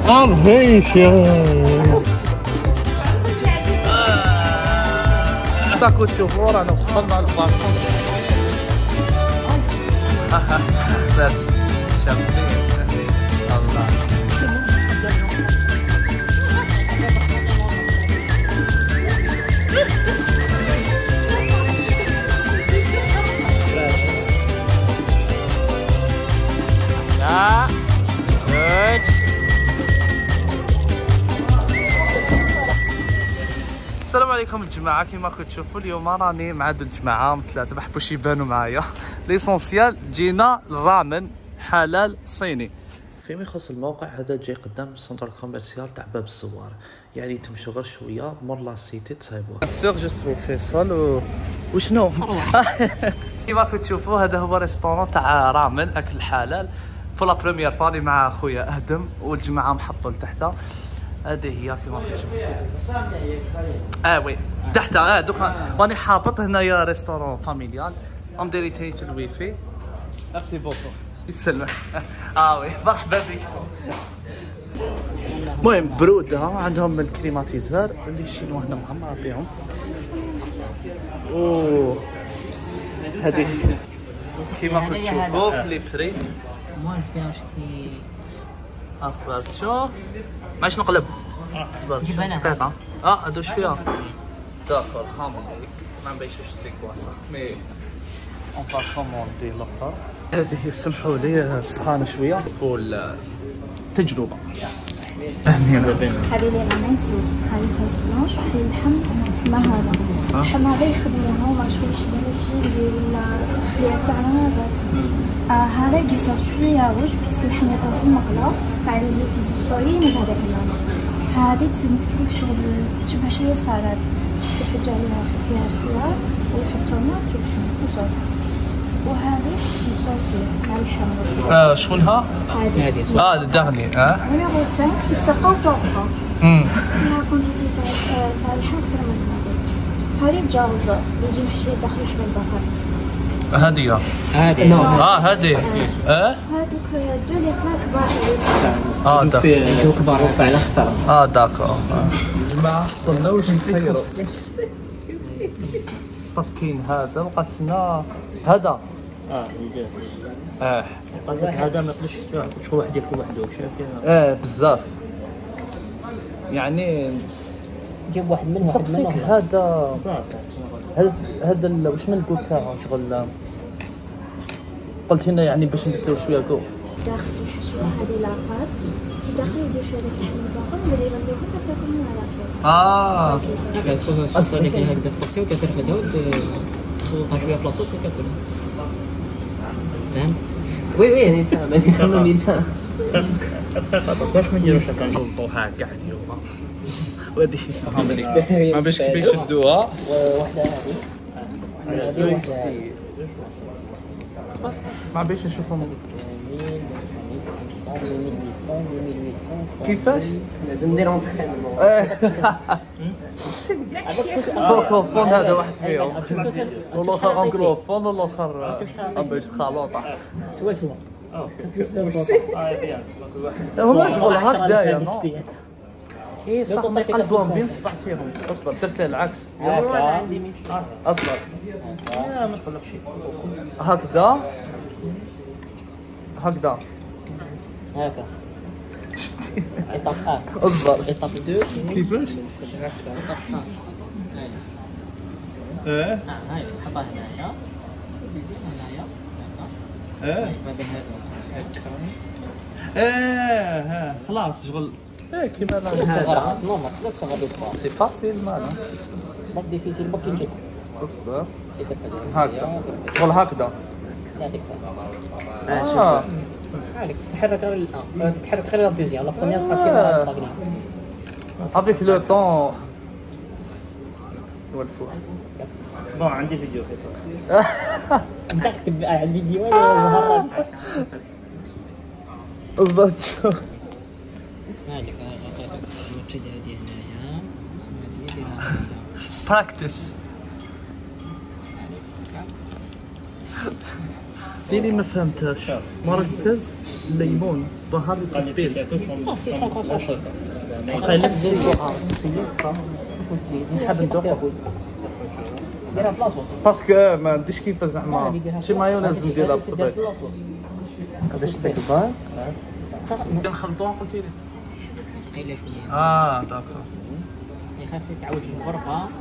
تاكو تشوفوا رانا وصلنا للباركون. بس شابين الله. السلام عليكم الجماعه، كيما راكم تشوفوا اليوم راني مع هاد الجماعه ثلاثه ما حبوش يبانوا معايا. ليسونسيال جينا الرامن حلال صيني. فيما يخص الموقع هذا جاي قدام السنتر كوميرسيال تاع باب الزوار، يعني تمشوا غير شويه مور لا سيتي تصايبوها. السوق جو سوي فيصل وشنو كيما راكم تشوفوا هذا هو ريستورون تاع رامن اكل حلال. بور لا بروميير فاني مع خويا ادم والجماعه محطوا لتحت. هذه هي كيما راكم تشوفوا. وي تحت دوك راني حابط هنايا ريستورون فاميليال. ام ديري تيت الويفي. ميرسي بوكو. يسلمك. وي مرحبا بك. المهم برودة عندهم الكليماتيزار اللي الشينوا هنا معمر بهم. هذيك كيما راكم تشوفوا لي بري. Moi je vais acheter. اصبر شوف ماش نقلب. اصبر دقيقة. هادو واش فيها؟ داخل هامونيك ما نبيشوش سي كوا صح مي اون با كوموندي الاخر. هذه سمحوا لي سخانة شوية فول تجربة. هذه اللي راميسو هذه صوص بلانش وفيه اللحم كما هذا. اللحم هذا يخدموه مع شويه شبالفي ولا الخليه تاعنا هذا يجي صوص شويه روج باسكو اللحم يطيب في المقله مع لي زيبيز الصويين وهذاك اللون. هذه تنتكلك شغل تشبه شويه سالاد باسكو تفجع عليها فيها خيار ويحطوها في اللحم وصوص. وهذه تجي صوتي مع اللحم. شكونها؟ هذه الدغني. نيميرو 5 تتسقى فوقها. فيها كونتيتي تاع اللحم اكثر من هذه الجوز اللي يجي محشيه داخل لحم البقر. هذه هذه هذوك دو لي بلا كبار. دو كبار ربع الاخضر. داكور. ما حصلناوش نخيروا باسكين هذا بقات لنا هذا. قصدك هذا ما يقدرش شغل واحد ياكل وحده شايف. بزاف يعني جيب واحد منهم واحد منهم. هذا واش من الكو تاعو شغل قلت لنا يعني باش نبدلو شويه كو داخل في الحشوه هذه لاقات داخل يدير فيها داك اللحم البقر واللي يغلبوه كتاكل منها لاصوص. الصوص هذيك اللي هكذا في طاسه وكترفدها وتخلطها شويه في لاصوص وكتاكلها. فهمت؟ وي يعني فاهم باش ما نديروش هكا نحطوها كاع اليوم. ودي ما باش كيفاش يشدوها. وحده هذه ما باش نشوفهم 1600 1800 كيفاش لازم ندير اونترينمون. فوكوفون هذا واحد فيهم والاخر انكلوفون والاخر باش خلوطه سوا هما شغل هكذايا نو. صح ما يقلبوهم بين صبعتيهم. اصبر درت العكس. عندي اصبر ما تقلقش هكذا هكذا هكا. ايطاب اصبر ايطاب 2 كيفاش؟ هاي تحطها هنايا وديزي هنايا ما بين هذا خلاص شغل كيما لا نورمال لا تصغر بصباع سي فاسيل مالا برك ديفيسيل برك يجي. اصبر هكذا شغل هكذا يعطيك الصحة. عليك تتحرك غير تتحرك غير الدوزيام لا بروميير بقات كيما ستاغني. افيك لو طون نولفو. بون عندي فيديو نتاكد عندي ديوان ظهر بالضبط. شوف هذيك تشد هذه هنايا هذه ديرها براكتس. ديري ما فهمتهاش. مركز الليمون بهار التتبيل سيترون كونسونتري قال لك ندوقها نحب ندوقها ديرها في لاصوص باسكو ما عنديش كيف زعما شي مايونيز نديرها بصبعي في لاصوص قداش ديك البار نخلطوها قلتي لي قليله شويه داكور خاصك تعاود الغرفه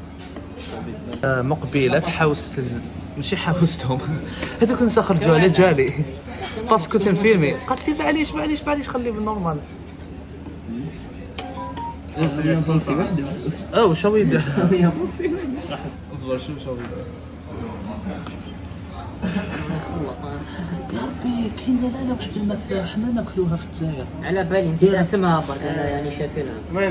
مقبلات حوست ماشي حوستهم هذوك الناس خرجوا على جالي باسكو تنفيلمي قالت لي معليش خليه بالنورمال واش هو يدير اصبر شنو هو يدير يا ربي كاين لا واحد الماكله حنا ناكلوها في الجزائر على بالي نسيت اسمها برك انا يعني شايفينها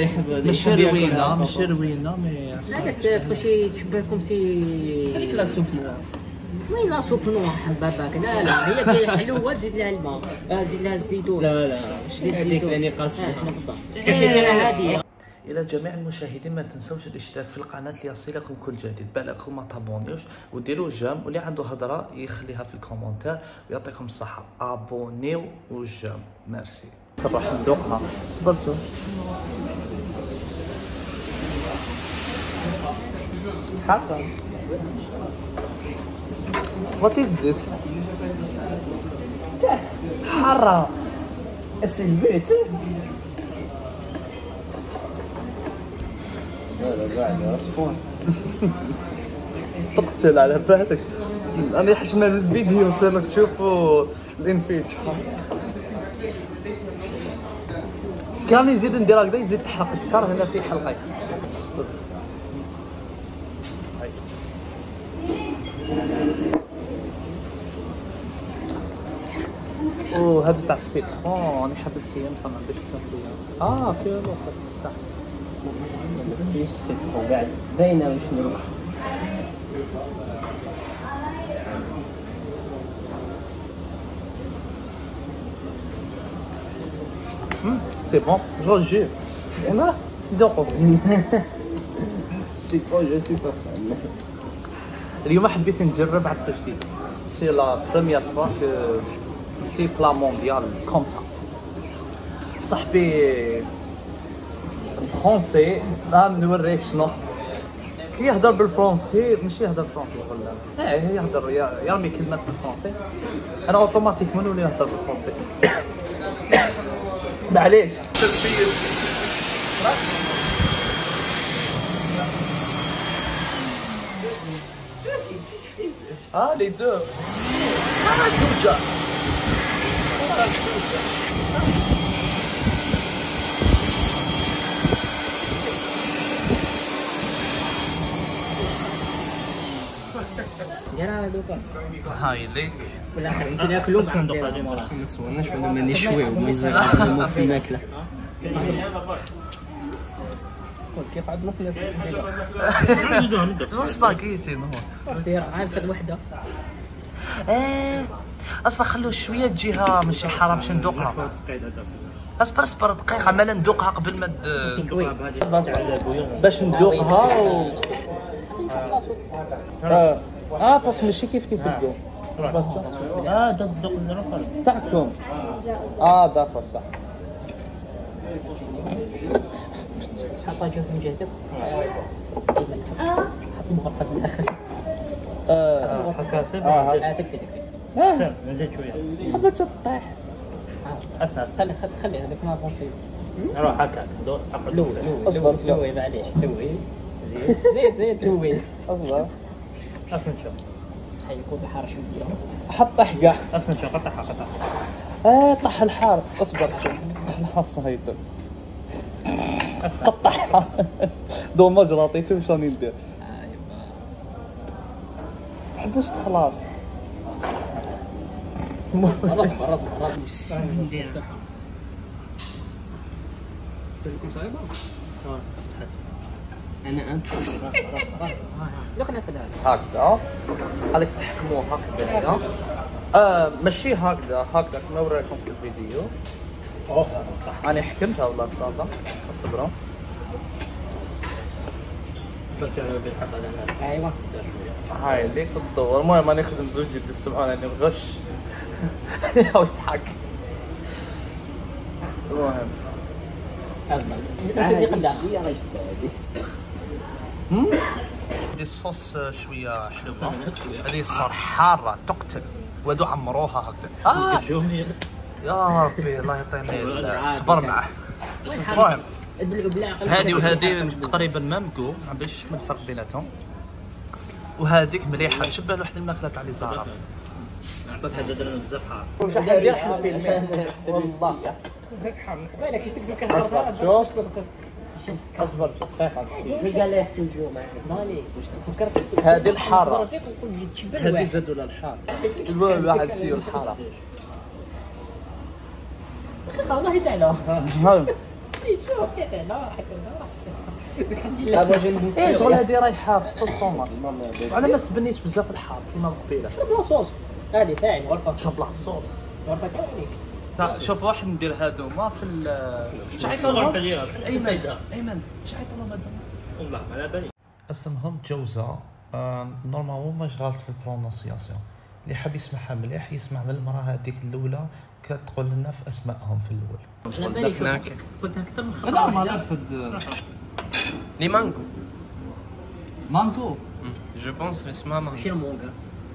ماشي روينه مي هذاك كلشي تشبه كوم سي هذيك لا سوب نوار وين لا سوب نوار حباباك لا هي كاين حلوه تزيد لها الماء تزيد لها الزيتون لا زيد هذيك اللي قاصده كلشي دايره هاديه. الى جميع المشاهدين ما تنسوش الاشتراك في القناه ليصلكم كل جديد. بالكم ما تابونيوش وديروا جيم واللي عنده هضره يخليها في الكومنتار ويعطيكم الصحه. ابونيو وجيم ميرسي. صباح ندوقها صبرتوا حقا. What is this? حرة السلبيت لا صفون تقتل على بالك. انا حشمل الفيديو صرنا تشوفوا الانفيج كان يزيد ندير هكذا يزيد تحرق اكثر. هنا في حلقه هذا تاع السيترون. انا حاب السيام صح ما عنديش كثر فيها فيها الاخر تاع ما تسيش السيترون بعد باينه واش نديرو. سي بون جو جي انا دوقو السيترون جو سوي با فان. اليوم حبيت نجرب عفسه جديده. سي لا بروميير فوا كو سي بلا مونديال كوم سا. صاحبي فرونسي نوريك شنو كي يهضر بالفرنسي ماشي يهضر فرنسي ولا يهضر يرمي كلمات بالفرنسي انا اوتوماتيكمون نولي نهضر بالفرنسي. معليش les deux. ديرها دوكا هاي ليك ولا حنا ناكلو بس كندوق هذه ما تصورناش وانا ماني شوي وميزان في الماكله كيف عاد نص زوج سباغيتي ندير عارف هاد وحده اصبر خلوه شويه تجيها ماشي حرام باش ندوقها. اصبر دقيقه مالا ندوقها قبل ما باش ندوقها بس ماشي كيف الدو تدوق الرقم تاعكم داكور صح. حطها جوج من جهتك حط المغرفه الاخر هكا سير تكفي نزيد شويه حبه تطيح. اسمع خلي هذاك ما بونسي نروح هكاك لوي معليش لوي زيد لوي اصبر اسمع نشوف حيكون حار شويه حط طح كاع اسمع نشوف قطعها طح الحار. اصبر نحص هيدا قطعها دوماج رطيته واش راني ندير حباش تخلص خلاص انا انفس دوك ناخذها هكذا خليك تحكموا هكذا ماشي هكذا كما وريتكم في الفيديو. انا حكمتها والله صافا اصبروا ايوا هاي اللي الدور. المهم راني نخدم زوج يد السبعه راني نغش يضحك. المهم أزمة. اللي قدام. هذه الصوص شويه حلوه، هذه صار حاره تقتل، وادو عمروها هكذا. الجومي يا ربي الله يعطيني الصبر معه. المهم هذه وهذه تقريبا مامكو، ما باش من الفرق بيناتهم. وهذيك مليحه تشبه لواحد الماكله تاع لي زهره. عطاتها زاد بزاف حار. واش راح ندير حنا فيلم والله هيك حار بالك كيش تقدر كهرباء. شوف اصبر دقيقه شو قال لي توجو معك مالي فكرت هذه الحاره، هذه زادوا لها الحاره. المهم واحد سيو الحاره والله تعالى المهم شوف تعالى ايه شغل هذه رايحه في صوص طوماط، وانا ما سبنيتش بزاف الحار كيما قبيله. بلا صوص هذه تاعي غرفه شوف بلا صوص. غرفه تاعي. شوف واحد ندير هذوما في شحال ديالها ايمن شحال طلب هذوما والله على بالي. اسمهم جوزة. نورمالمون ما شغالت في البرونونسياسيون، اللي حاب يسمعها مليح يسمع من المراه هذيك الاولى كتقول لنا في اسمائهم في الاول. على بالي قلت اكثر من خطره. نورمال رفد لي مانجو مانكو. جو بونس اسمها مانجو. شنو مونغا؟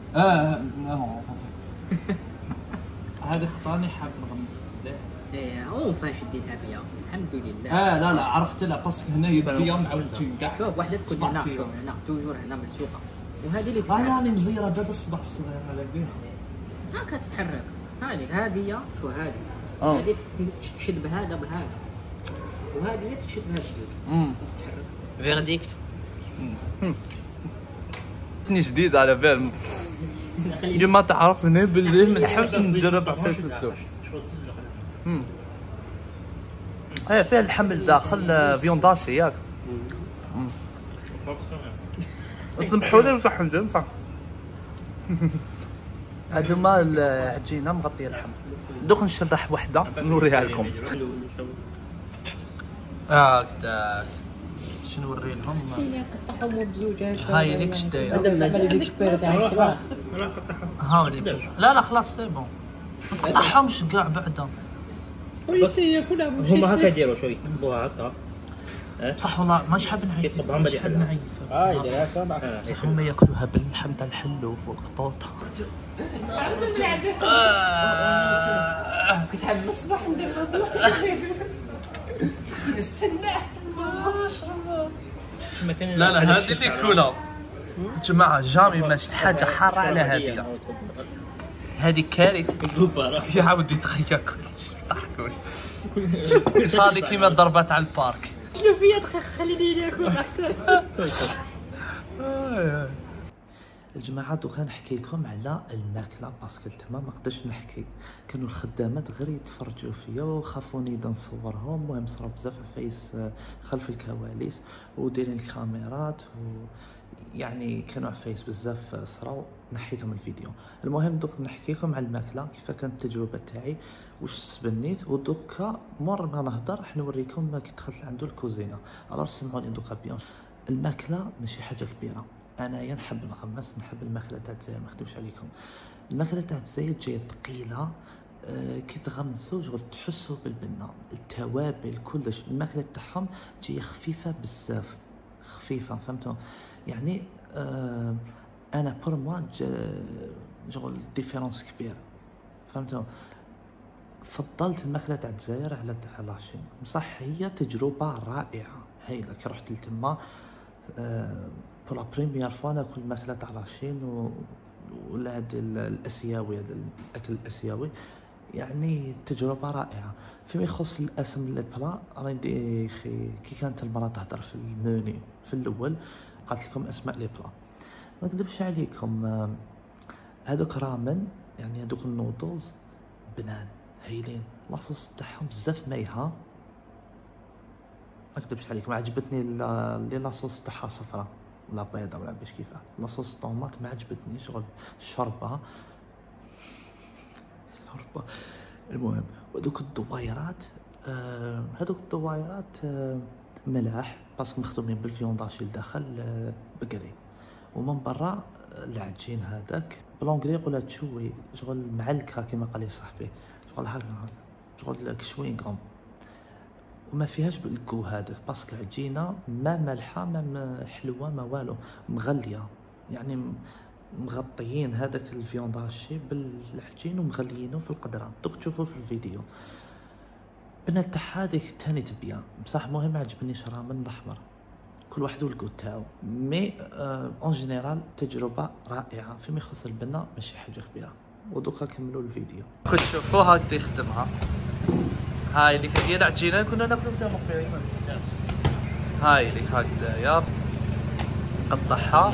هذا خطاني حاب نغمس. ايه هو فاش ديتها بيا الحمد لله. لا عرفت لا باسكو هنا يديا معوجين كاع. شوف وحده تكون هنا، شوف هنا توجور هنا ملصوقه، وهذه اللي راني مزيره بهذا الصباح الصغير على بها هاكا تتحرك. هذه شو هذه تشد بهذا وهذه تشد بهذا الجوج تتحرك. فيرديكت ني جديد على بال ما تعرفني باللي من الحبس نجرب على فيسبوك. ايه فيها الحمل داخل فيونداشي ياك. سمحوا لي وصح نفهم. هذوما العجينه مغطيه اللحم. دوك نشرح وحده نوريها لكم. هكذاك شنو نوري لهم. قطعهم بزوج هاي ليك شدايه. ها لا خلاص سي بون ما تقطعهمش كاع بعدا. وليسي كلها هما هكا يديروا شوي يطبوها هكا. بصح والله ماش حاب نعيف. يطبعهم ما يدير نعيف. يديرها سبعه. بصح هما ياكلوها باللحم تاع الحلوف والقطوطه. كنت حاب نصبح ندير نستنى لا هذه اللي كولا جماعه جامي ما شفت حاجه حاره على هذه كارثه. يا عودي تخيل كلش ضحكوا صادي كيما ضربات على البارك. شنو فيا دقيقه خليني ناكل احسن. الجماعه دوكا نحكي لكم على الماكله باسكو تما ما قدرتش نحكي، كانوا الخدامات غير يتفرجوا فيا وخافوني نبدا نصورهم. المهم صرا بزاف عفايس خلف الكواليس ودايرين الكاميرات يعني كانوا عفايس بزاف صراو نحيتهم الفيديو. المهم دوك نحكي لكم على الماكله كيف كانت التجربه تاعي واش سبنيت، ودوكا مور ما نهضر راح نوريكم كي دخلت لعندو الكوزينه. الوغ سمعوني دوكا بيان. الماكله ماشي حاجه كبيره، انايا نحب نغمس، نحب الماكله تاع الجزائر ما نخدمش عليكم. الماكله تاع الجزائر جايه ثقيله، كي تغمسوا شغل تحسوا بالبنه، التوابل كلش. الماكله تاعهم جايه خفيفه بزاف، خفيفه فهمتوا يعني. انا بور موا شغل ديفيرونس كبير فهمتوا. فضلت الماكله تاع الجزائر على تاع لاشين. بصح هي تجربه رائعه هايله. كي رحت لتما بور لا بريميير فوا ناكل الماكله تاع لاشين ولا هاد الاسيوي، هذا الاكل الاسيوي يعني تجربه رائعه. فيما يخص الاسم لي بلا راني كي كانت المراه تهضر في الموني في الاول قالت لكم اسماء لي بلا. ما نكذبش عليكم هذوك رامن يعني هذوك النودلز بنان هايلين. لاصوص تاعهم بزاف مايحه ما نكذبش عليكم. عجبتني اللي لاصوص تاعها صفراء ولا بيضاء ولا باش كيفاه. لاصوص طوماط ما عجبتني شغل شوربه. المهم وهذوك الدوايرات هذوك الدوايرات ملاح باسكو مخدومين بالفيونداشي لداخل بقري، ومن برا العجين هذاك بالونجلي يقولها تشوي شغل معلكه كما قال لي صاحبي، شغل هكا شغل كشوينغوم، وما فيهاش بالكو هذاك باسكو عجينه ما مالحه ما حلوه ما والو، مغليه يعني مغطيين هذاك الفيوند هاشي بالعجين ومغليينه في القدره، دوك تشوفوا في الفيديو. بنات تاع هذيك تاني تبيان بصح مهم ما عجبنيش رامن الاحمر، كل واحد والكو تاعو، مي اون جينيرال تجربه رائعه فيما يخص البنه ماشي حاجه كبيره. ودوكا كملوا الفيديو. كنت شوفوا هكذا يخدمها، هاي اللي ديال العجينه كنا ناكلو فيها مقبل، هاي اللي هكذايا قطعها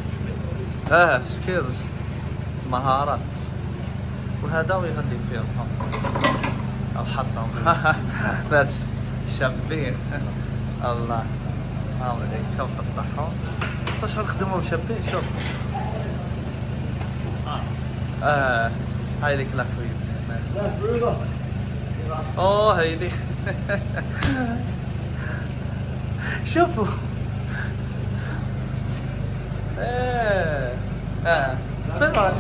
سكيلز مهارات، وهذا ويغلي فيها او حطهم بس شابين الله هاوليك شوف قطعهم صح شحال خدموا شابين. شوف هاي ديك لا كويزين هاي ديك شوفوا صير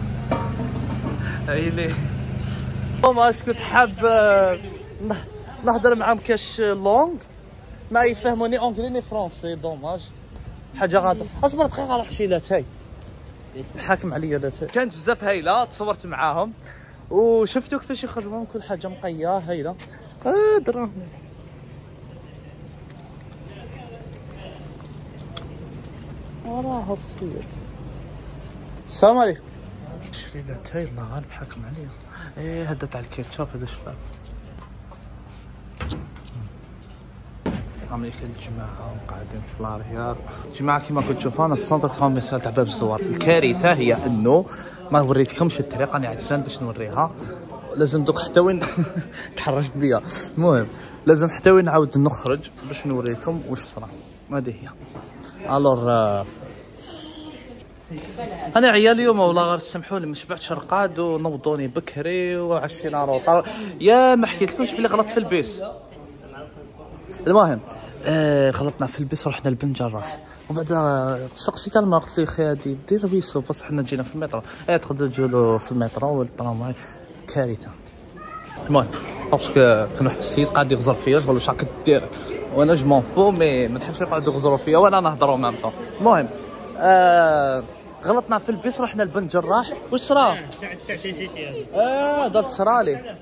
هاي لي دوماج. كنت حاب نهضر معاهم كاش لونغ ما يفهموني اونجلي ني فرونسي، دوماج حاجه غاده. اصبر دقيقه على حشيلات هاي حاكم عليا لات كانت بزاف هايله، تصورت معاهم وشفتوا كيفاش يخرجوا كل حاجه مقيه هايله. دراهم وراها الصيد. السلام عليكم. شريلات هاي الله غالب حاكم عليا. هذا تاع الكيتشاب هذا شباب. عاملين خير الجماعة قاعدين في لاريال. جماعة كيما كنتو تشوفوا انا السونتر كوميرسيال تاع باب الزوار. الكارثة هي انه ما وريتكمش الطريق، انا عجزان باش نوريها، لازم دوك حتى وين تحرجت بيا. المهم لازم حتى وين نعاود نخرج باش نوريكم واش صرا. هذه هي. الور انا عيال اليوم والله غير سمحوا لي ما شبعتش رقاد ونوضوني بكري وعشينا روطار، يا ما حكيتلكمش بلي غلطت في البيس. المهم غلطنا في البيس ورحنا لبن جراح، وبعد سقسيت المرا قلت لي خي هادي دير بيسو بصح حنا جينا في المترو. تقدر تجولو في المترو والطراماي كارثه. المهم باسكو كان واحد السيد قاعد يغزر فيا شغل واش راك دير، وانا جو مون فو مي ما نحبش يقعدوا يغزروا فيا وانا نهضروا مام طون. المهم غلطنا في البيس رحنا لبن جراح. واش صرا؟ درت صرالي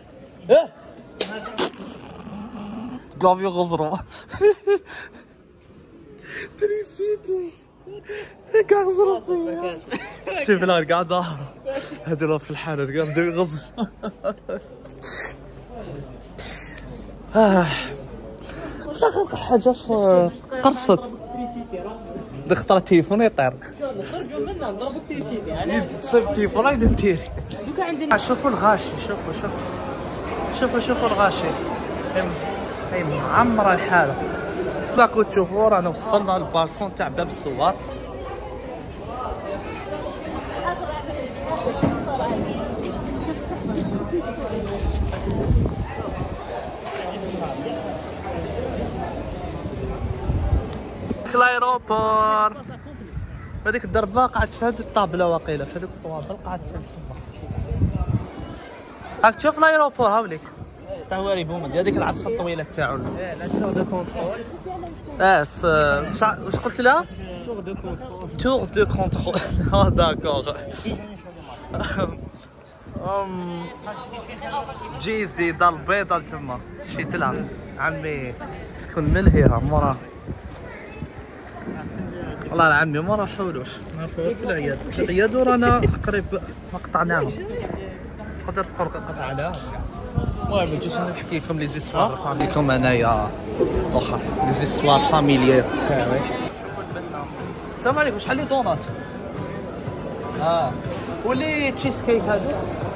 قام يغزروا تريسيتي كاع غزروا فيا سي بلا قاعد هذول في الحانوت قام بداو يغزروا. حاجه قرصت دخل التليفون يطير. نخرجوا منها نضربوا تريسيتي تصيب التليفون هاي ندير. دوكا عندنا شوفوا الغاشي، شوفوا الغاشي هاي معمره الحاله. راكم تشوفوا رانا وصلنا للبالكون تاع باب الزوار. الايروبور هذيك الدربه قعدت في هذه الطابله واقيله في هذيك الطوابل قعدت تما. راك تشوف الايروبور هاوليك تا هو ريبومد هذيك العدسه الطويله تاعو. لا تور دو كونترول. واش قلت لها؟ تور دو كونترول. داكور. جيزي دار البيضه تما مشيت لها عمي تكون ملهيه مورا والله العمي ما راحولوش في العياد، في العياد ورانا قريب ما قطعناهم. قدرت قطعناهم. المهم جيت نحكي لكم لي زيستوار فاميليكم انايا اخر لي زيستوار فاميليير تاعي. السلام عليكم. شحال لي دونات؟ ولي تشيز كيك هادو؟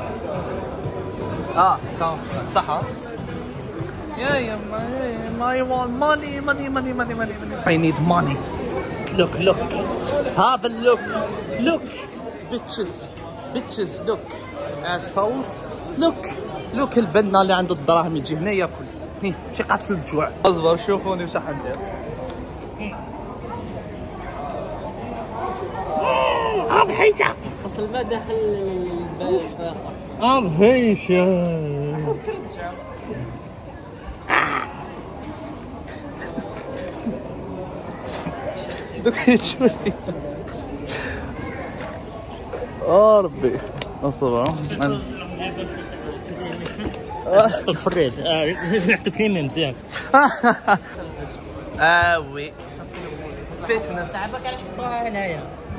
تمام صح. يا ماي وان ماني I need money. Look have a look bitches look assholes look البنا اللي عنده الدراهم يجي هنا ياكل شي قاتل الجوع. اصبر شوفوني واش حندير. فصل ما داخل الباش اخر. عرفيشة دوك يتشولي. ربي اصبر. حطك في الريد ريحتك هنا مزيان. وي fitness. تعبك علاش حطوها هنايا.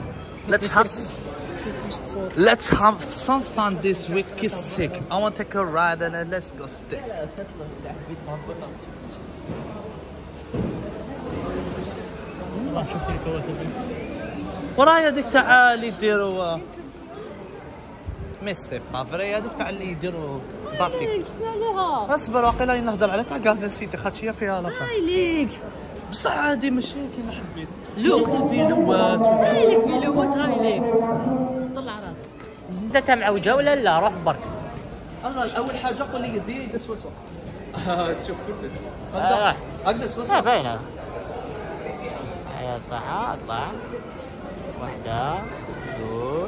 Let's have some fun this week. Kiss sick. I want to take a ride and then let's go stick. وراي هذيك تاع اللي يديروا ميسي بافري، هذيك تاع اللي يديروا بارفيك. اصبر واقيلا نهضر على تاع كاردن سيتي خاطر هي فيها لافا. هاي بصح عادي ماشي كيما حبيت. لوقت الفيلوات هاي لك فيلوات هاي لك. طلع راسك. انت تاع معوجه ولا لا؟ روح برك. اول حاجه قول لي يدي يدس وسوا. تشوف كلش راح اقدس وسوا. باينه. يا صح اطلع. واحدة جوج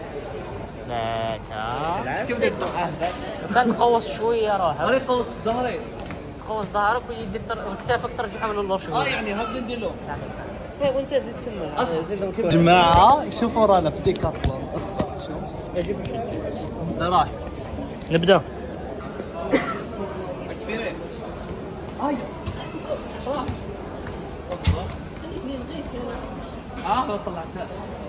ثلاثة. كيف بدك كان تقوص شوية روح. غير قوس ظهري. تقوص ظهرك ويدير كتافك ترجعها من اللور شوية. يعني هكذا ندير له. وانت زيد كمل. جماعة شوفوا رانا في ديكاتلون. اصبر شوف. راح نبدا. اكسبيرين. هاي. ما طلعتها.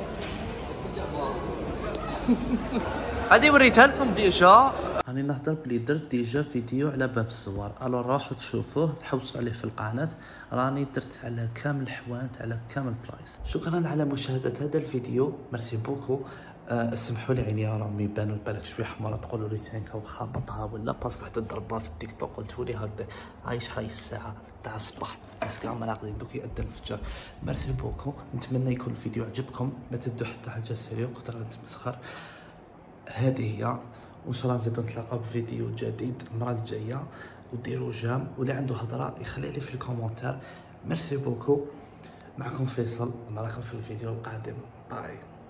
هذه وريتها لكم ديجا. راني نهضر بلي درت ديجا فيديو على باب الصور، الو روحوا تشوفوه تحوسوا عليه في القناه. راني درت على كامل الحوانت على كامل بلايص. شكرا على مشاهده هذا الفيديو، ميرسي بوكو. سمحوا لي عيني راهم يبانوا بالك شويه حمراء، تقولوا لي ثاني خابطها ولا باسكو حتى ضربها في التيك توك. قلت لي هكذا عايش هاي الساعه تاع الصباح بس كاع راقدين دوك يأذن الفجر. ميرسي بوكو، نتمنى يكون الفيديو عجبكم، ما تدوا حتى حاجه سيريو كنت نتمسخر. هذه هي، وان شاء الله نزيدو نتلاقاو بفيديو جديد المره الجايه. وديروا جام، واللي عنده هضره يخلي لي في الكومونتير. ميرسي بوكو، معكم فيصل، نراكم في الفيديو القادم. باي.